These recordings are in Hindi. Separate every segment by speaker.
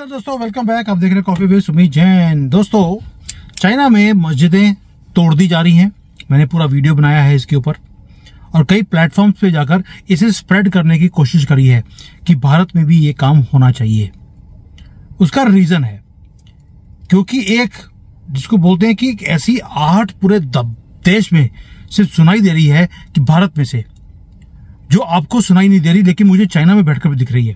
Speaker 1: नमस्कार दोस्तों, वेलकम बैक। आप देख रहे हैं कॉफी विद सुमित जैन। दोस्तों, चाइना में मस्जिदें तोड़ दी जा रही हैं। मैंने पूरा वीडियो बनाया है इसके ऊपर और कई प्लेटफॉर्म्स पे जाकर इसे स्प्रेड करने की कोशिश करी है कि भारत में भी ये काम होना चाहिए। उसका रीजन है क्योंकि एक जिसको बोलते हैं कि एक ऐसी आहट पूरे देश में से सुनाई दे रही है कि भारत में से जो आपको सुनाई नहीं दे रही, लेकिन मुझे चाइना में बैठकर भी दिख रही है।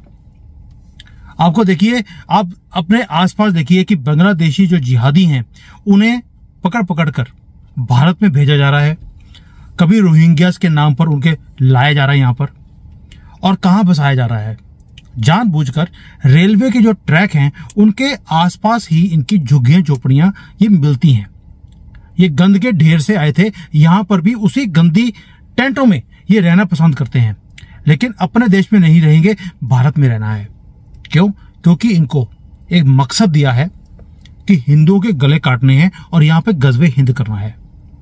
Speaker 1: आपको देखिए, आप अपने आसपास देखिए कि बांग्लादेशी जो जिहादी हैं उन्हें पकड़ पकड़ कर भारत में भेजा जा रहा है। कभी रोहिंग्यास के नाम पर उनके लाया जा रहा है यहाँ पर, और कहाँ बसाया जा रहा है जानबूझकर। रेलवे के जो ट्रैक हैं उनके आसपास ही इनकी झुग्गियां झोपड़ियां ये मिलती हैं। ये गंद के ढेर से आए थे, यहां पर भी उसी गंदी टेंटों में ये रहना पसंद करते हैं, लेकिन अपने देश में नहीं रहेंगे, भारत में रहना है। क्यों? क्योंकि इनको एक मकसद दिया है कि हिंदुओं के गले काटने हैं और यहां पे गजबे हिंद करना है।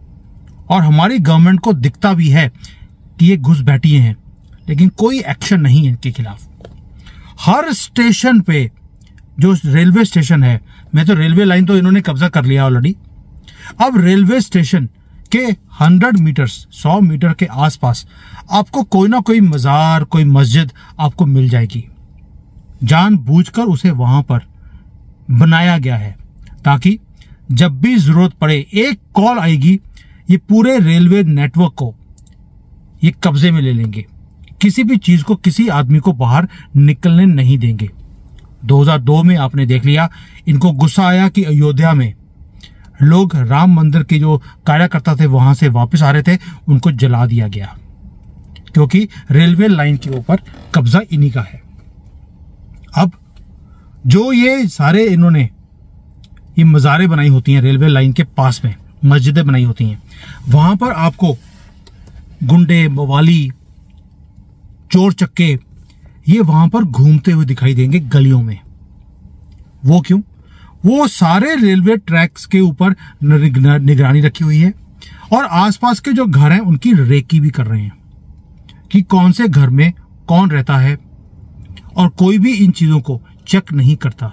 Speaker 1: और हमारी गवर्नमेंट को दिखता भी है कि ये घुसपैठिए हैं, लेकिन कोई एक्शन नहीं है इनके खिलाफ। हर स्टेशन पे जो रेलवे स्टेशन है, मैं तो रेलवे लाइन तो इन्होंने कब्जा कर लिया ऑलरेडी। अब रेलवे स्टेशन के 100 मीटर्स 100 मीटर के आसपास आपको कोई ना कोई मजार, कोई मस्जिद आपको मिल जाएगी। जानबूझकर उसे वहां पर बनाया गया है ताकि जब भी जरूरत पड़े, एक कॉल आएगी, ये पूरे रेलवे नेटवर्क को ये कब्जे में ले लेंगे। किसी भी चीज को, किसी आदमी को बाहर निकलने नहीं देंगे। 2002 में आपने देख लिया, इनको गुस्सा आया कि अयोध्या में लोग राम मंदिर के जो कार्यकर्ता थे वहां से वापस आ रहे थे, उनको जला दिया गया क्योंकि रेलवे लाइन के ऊपर कब्जा इन्हीं का है। अब जो ये सारे इन्होंने ये मज़ारें बनाई होती हैं रेलवे लाइन के पास में, मस्जिदें बनाई होती हैं, वहां पर आपको गुंडे, मवाली, चोर चक्के ये वहां पर घूमते हुए दिखाई देंगे गलियों में। वो क्यों? वो सारे रेलवे ट्रैक्स के ऊपर निगरानी रखी हुई है और आसपास के जो घर हैं उनकी रेकी भी कर रहे हैं कि कौन से घर में कौन रहता है, और कोई भी इन चीजों को चेक नहीं करता।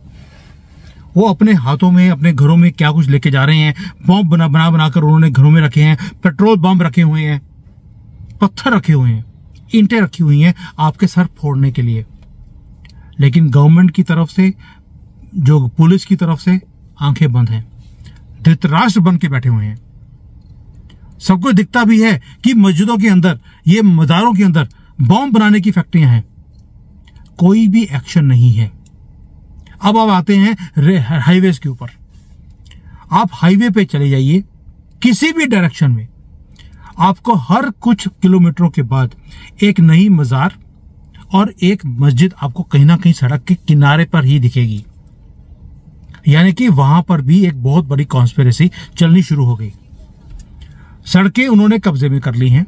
Speaker 1: वो अपने हाथों में, अपने घरों में क्या कुछ लेके जा रहे हैं। बॉम्ब बनाकर उन्होंने घरों में रखे हैं, पेट्रोल बम रखे हुए हैं, पत्थर रखे हुए हैं, ईंटें रखी हुई हैं आपके सर फोड़ने के लिए। लेकिन गवर्नमेंट की तरफ से, जो पुलिस की तरफ से आंखें बंद हैं, धृतराष्ट्र बन के बैठे हुए हैं। सबको दिखता भी है कि मस्जिदों के अंदर, ये मज़ारों के अंदर बॉम्ब बनाने की फैक्ट्रियां हैं, कोई भी एक्शन नहीं है। अब आप आते हैं हाईवेज के ऊपर। आप हाईवे पे चले जाइए, किसी भी डायरेक्शन में आपको हर कुछ किलोमीटरों के बाद एक नई मजार और एक मस्जिद आपको कहीं ना कहीं सड़क के किनारे पर ही दिखेगी। यानी कि वहां पर भी एक बहुत बड़ी कॉन्स्पिरेसी चलनी शुरू हो गई। सड़कें उन्होंने कब्जे में कर ली हैं,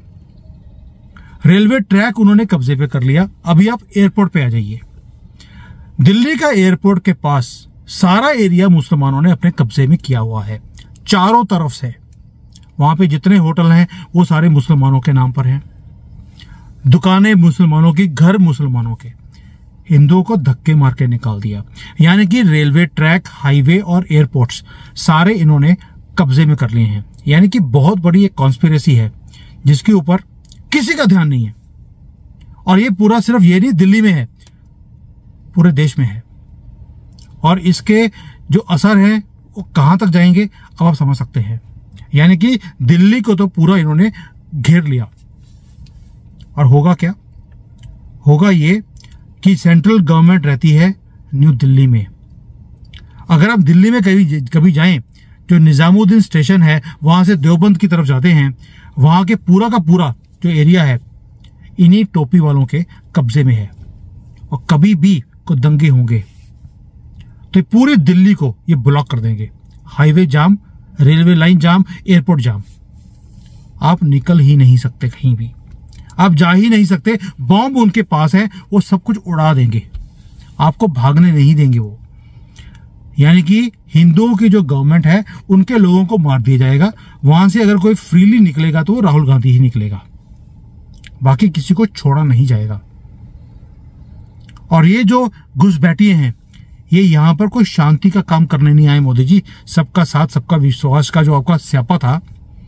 Speaker 1: रेलवे ट्रैक उन्होंने कब्जे पे कर लिया। अभी आप एयरपोर्ट पे आ जाइए, दिल्ली का एयरपोर्ट के पास सारा एरिया मुसलमानों ने अपने कब्जे में किया हुआ है, चारों तरफ से। वहां पे जितने होटल हैं वो सारे मुसलमानों के नाम पर हैं, दुकानें मुसलमानों की, घर मुसलमानों के। हिंदुओं को धक्के मार के निकाल दिया। यानी कि रेलवे ट्रैक, हाईवे और एयरपोर्ट्स सारे इन्होंने कब्जे में कर लिए हैं। यानी कि बहुत बड़ी एक कॉन्स्पिरेसी है जिसके ऊपर किसी का ध्यान नहीं है। और ये पूरा सिर्फ ये नहीं दिल्ली में है, पूरे देश में है। और इसके जो असर है वो कहां तक जाएंगे अब आप समझ सकते हैं। यानी कि दिल्ली को तो पूरा इन्होंने घेर लिया। और होगा क्या? होगा ये कि सेंट्रल गवर्नमेंट रहती है न्यू दिल्ली में। अगर आप दिल्ली में कभी जाएं, जो निजामुद्दीन स्टेशन है वहां से देवबंद की तरफ जाते हैं, वहां के पूरा का पूरा जो एरिया है इन्हीं टोपी वालों के कब्जे में है। और कभी भी कोई दंगे होंगे तो पूरी दिल्ली को ये ब्लॉक कर देंगे। Highway jam, railway line jam, airport jam. आप निकल ही नहीं सकते कहीं भी, आप जा ही नहीं सकते। बॉम्ब उनके पास है, वो सब कुछ उड़ा देंगे, आपको भागने नहीं देंगे वो। यानी कि हिंदुओं की जो गवर्नमेंट है उनके लोगों को मार दिया जाएगा। वहां से अगर कोई फ्रीली निकलेगा तो राहुल गांधी ही निकलेगा, बाकी किसी को छोड़ा नहीं जाएगा। और ये जो घुसपैठिए हैं ये यहाँ पर कोई शांति का काम करने नहीं आए मोदी जी। सबका साथ सबका विश्वास का जो आपका स्यापा था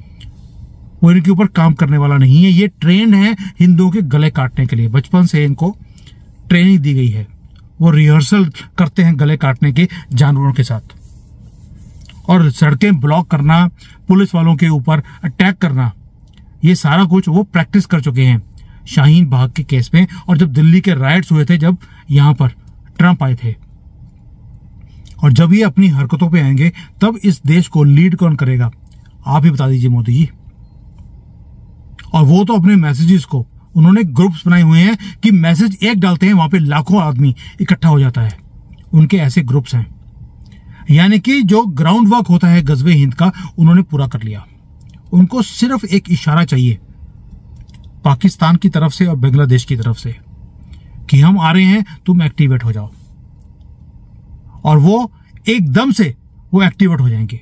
Speaker 1: वो इनके ऊपर काम करने वाला नहीं है। ये ट्रेंड है हिंदुओं के गले काटने के लिए। बचपन से इनको ट्रेनिंग दी गई है। वो रिहर्सल करते हैं गले काटने के जानवरों के साथ। और सड़कें ब्लॉक करना, पुलिस वालों के ऊपर अटैक करना, ये सारा कुछ वो प्रैक्टिस कर चुके हैं शाहीन बाग के केस में। और जब दिल्ली के राइट्स हुए थे, जब यहां पर ट्रंप आए थे, और जब ये अपनी हरकतों पे आएंगे तब इस देश को लीड कौन करेगा? आप ही बता दीजिए मोदी जी। और वो तो अपने मैसेजेस को उन्होंने ग्रुप्स बनाए हुए हैं कि मैसेज एक डालते हैं, वहां पे लाखों आदमी इकट्ठा हो जाता है। उनके ऐसे ग्रुप्स हैं। यानी कि जो ग्राउंड वर्क होता है गज़वे हिंद का, उन्होंने पूरा कर लिया। उनको सिर्फ एक इशारा चाहिए पाकिस्तान की तरफ से और बांग्लादेश की तरफ से कि हम आ रहे हैं, तुम एक्टिवेट हो जाओ। और वो एकदम से वो एक्टिवेट हो जाएंगे।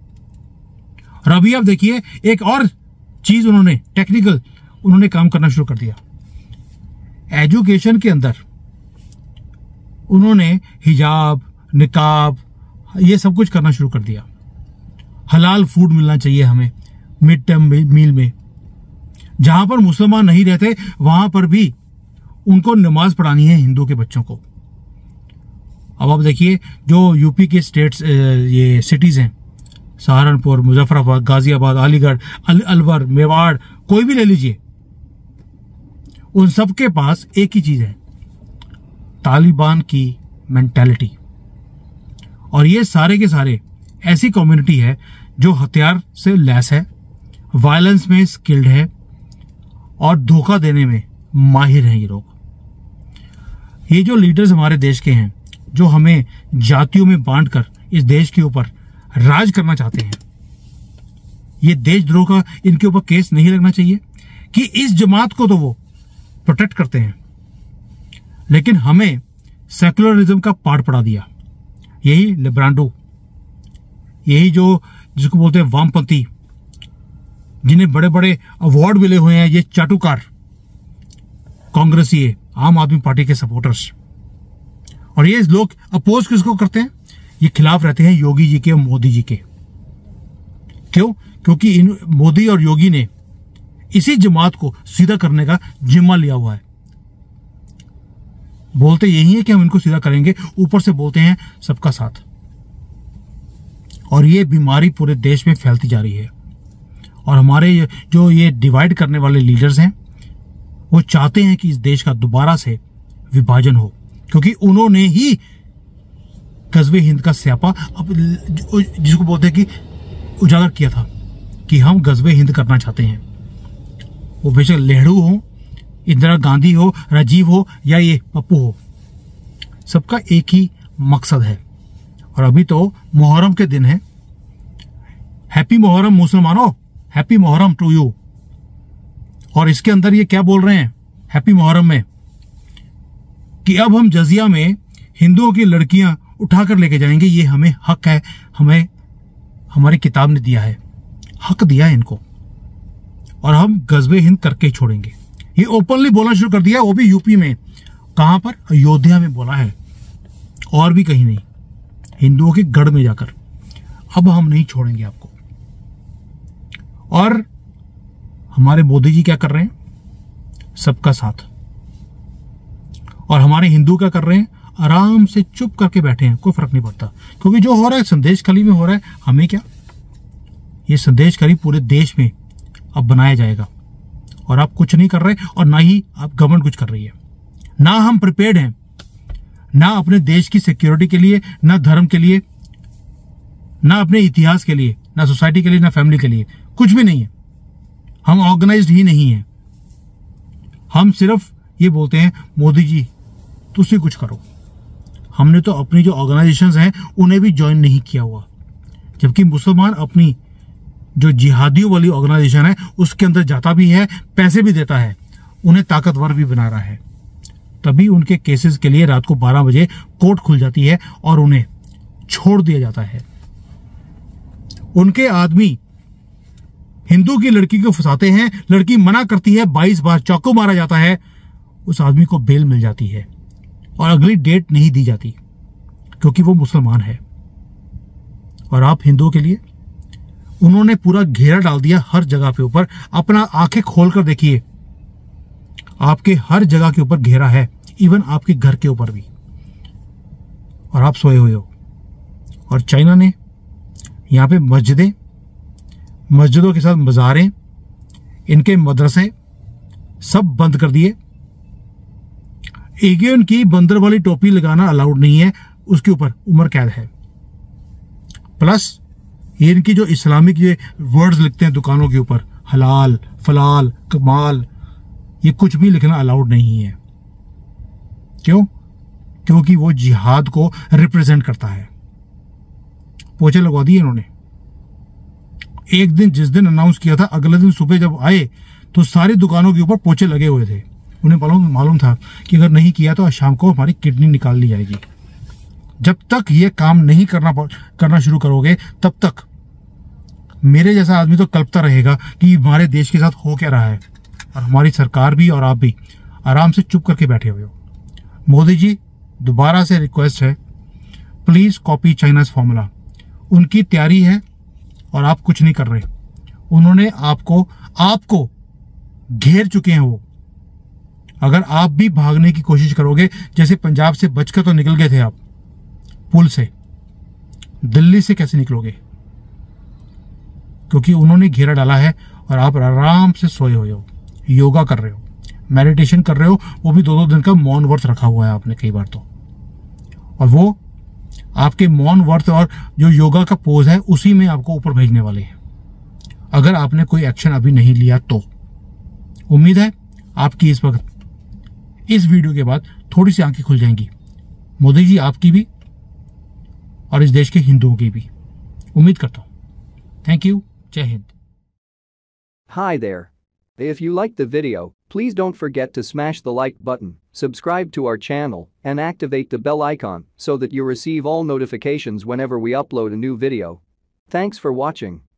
Speaker 1: और अभी आप देखिए एक और चीज उन्होंने टेक्निकल उन्होंने काम करना शुरू कर दिया। एजुकेशन के अंदर उन्होंने हिजाब, निकाब, ये सब कुछ करना शुरू कर दिया। हलाल फूड मिलना चाहिए हमें मिड टर्म मील में। जहां पर मुसलमान नहीं रहते वहां पर भी उनको नमाज पढ़ानी है हिंदू के बच्चों को। अब आप देखिए जो यूपी के स्टेट्स, ये सिटीज हैं, सहारनपुर, मुजफ्फराबाद, गाजियाबाद, अलीगढ़, अलवर, मेवाड़, कोई भी ले लीजिए, उन सबके पास एक ही चीज है, तालिबान की मेंटालिटी। और ये सारे के सारे ऐसी कम्युनिटी है जो हथियार से लैस है, वायलेंस में स्किल्ड है और धोखा देने में माहिर हैं ये लोग। ये जो लीडर्स हमारे देश के हैं, जो हमें जातियों में बांटकर इस देश के ऊपर राज करना चाहते हैं, ये देशद्रोह का इनके ऊपर केस नहीं लगना चाहिए कि इस जमात को तो वो प्रोटेक्ट करते हैं, लेकिन हमें सेकुलरिज्म का पाठ पढ़ा दिया। यही लिब्रांडो, यही जो जिसको बोलते हैं वामपंथी, जिन्हें बड़े बड़े अवार्ड मिले हुए हैं, ये चाटुकार कांग्रेसी, आम आदमी पार्टी के सपोर्टर्स। और ये लोग अपोज किसको करते हैं? ये खिलाफ रहते हैं योगी जी के और मोदी जी के। क्यों? क्योंकि इन मोदी और योगी ने इसी जमात को सीधा करने का जिम्मा लिया हुआ है। बोलते यही है कि हम इनको सीधा करेंगे, ऊपर से बोलते हैं सबका साथ। और ये बीमारी पूरे देश में फैलती जा रही है। और हमारे जो ये डिवाइड करने वाले लीडर्स हैं, वो चाहते हैं कि इस देश का दोबारा से विभाजन हो, क्योंकि उन्होंने ही गज़वे हिंद का स्यापा अब जिसको बोलते हैं कि उजागर किया था कि हम गज़वे हिंद करना चाहते हैं। वो बेशक नेहरू हो, इंदिरा गांधी हो, राजीव हो या ये पप्पू हो, सबका एक ही मकसद है। और अभी तो मुहर्रम के दिन है। हैप्पी मुहर्रम मुसलमानों, हैप्पी मुहर्रम टू यू। और इसके अंदर ये क्या बोल रहे हैं हैप्पी मुहर्रम में कि अब हम जजिया में हिंदुओं की लड़कियां उठाकर लेके जाएंगे, ये हमें हक है, हमें हमारी किताब ने दिया है, हक दिया है इनको, और हम गज़वे हिंद करके ही छोड़ेंगे। ये ओपनली बोलना शुरू कर दिया, वो भी यूपी में। कहां पर? अयोध्या में बोला है, और भी कहीं नहीं, हिंदुओं के गढ़ में जाकर। अब हम नहीं छोड़ेंगे आपको। और हमारे मोदी जी क्या कर रहे हैं? सबका साथ। और हमारे हिंदू क्या कर रहे हैं? आराम से चुप करके बैठे हैं, कोई फर्क नहीं पड़ता, क्योंकि जो हो रहा है संदेश खली में हो रहा है, हमें क्या? ये संदेश खली पूरे देश में अब बनाया जाएगा। और आप कुछ नहीं कर रहे, और ना ही आप गवर्नमेंट कुछ कर रही है। ना हम प्रिपेयर्ड हैं, ना अपने देश की सिक्योरिटी के लिए, ना धर्म के लिए, ना अपने इतिहास के लिए, ना सोसाइटी के लिए, ना फैमिली के लिए, कुछ भी नहीं है। हम ऑर्गेनाइज्ड ही नहीं है। हम सिर्फ ये बोलते हैं मोदी जी तुसी कुछ करो। हमने तो अपनी जो ऑर्गेनाइजेशंस हैं उन्हें भी ज्वाइन नहीं किया हुआ, जबकि मुसलमान अपनी जो जिहादियों वाली ऑर्गेनाइजेशन है उसके अंदर जाता भी है, पैसे भी देता है, उन्हें ताकतवर भी बना रहा है। तभी उनके केसेस के लिए रात को 12 बजे कोर्ट खुल जाती है और उन्हें छोड़ दिया जाता है। उनके आदमी हिंदू की लड़की को फंसाते हैं, लड़की मना करती है, 22 बार चाकू मारा जाता है, उस आदमी को बेल मिल जाती है और अगली डेट नहीं दी जाती। क्योंकि वो मुसलमान है। और आप हिंदुओं के लिए उन्होंने पूरा घेरा डाल दिया हर जगह पे ऊपर। अपना आंखें खोलकर देखिए, आपके हर जगह के ऊपर घेरा है, इवन आपके घर के ऊपर भी, और आप सोए हुए हो। और चाइना ने यहां पे मस्जिदों के साथ मज़ारें, इनके मदरसे सब बंद कर दिए। एगियन की बंदर वाली टोपी लगाना अलाउड नहीं है, उसके ऊपर उम्र कैद है। प्लस ये इनकी जो इस्लामिक ये वर्ड्स लिखते हैं दुकानों के ऊपर, हलाल, फलाल, कमाल, ये कुछ भी लिखना अलाउड नहीं है। क्यों? क्योंकि वो जिहाद को रिप्रेजेंट करता है। पोछे लगवा दिए इन्होंने। एक दिन जिस दिन अनाउंस किया था, अगले दिन सुबह जब आए तो सारी दुकानों के ऊपर पोछे लगे हुए थे। उन्हें मालूम था कि अगर नहीं किया तो आज शाम को हमारी किडनी निकाल ली जाएगी। जब तक ये काम नहीं करना शुरू करोगे, तब तक मेरे जैसा आदमी तो कल्पता रहेगा कि हमारे देश के साथ हो क्या रहा है। और हमारी सरकार भी और आप भी आराम से चुप करके बैठे हुए हो। मोदी जी, दोबारा से रिक्वेस्ट है, प्लीज कॉपी चाइनाज फॉर्मूला। उनकी तैयारी है और आप कुछ नहीं कर रहे। उन्होंने आपको घेर चुके हैं वो। अगर आप भी भागने की कोशिश करोगे, जैसे पंजाब से बचकर तो निकल गए थे आप पुल से, दिल्ली से कैसे निकलोगे? क्योंकि उन्होंने घेरा डाला है और आप आराम से सोए हुए हो, योगा कर रहे हो, मेडिटेशन कर रहे हो, वो भी 2-2 दिन का मौन व्रत रखा हुआ है आपने कई बार तो। और वो आपके मौन व्रत और जो योगा का पोज है, उसी में आपको ऊपर भेजने वाले हैं, अगर आपने कोई एक्शन अभी नहीं लिया तो। उम्मीद है आपकी इस वक्त इस वीडियो के बाद थोड़ी सी आंखें खुल जाएंगी, मोदी जी आपकी भी और इस देश के हिंदुओं की भी। उम्मीद करता हूं। Thank you. जय Hind.
Speaker 2: Hi there. If you liked the video, please don't forget to smash the like button, subscribe to our channel, and activate the bell icon so that you receive all notifications whenever we upload a new video. Thanks for watching.